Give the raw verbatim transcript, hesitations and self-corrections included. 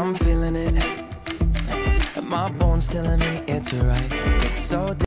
I'm feeling it. My bones telling me it's right. It's so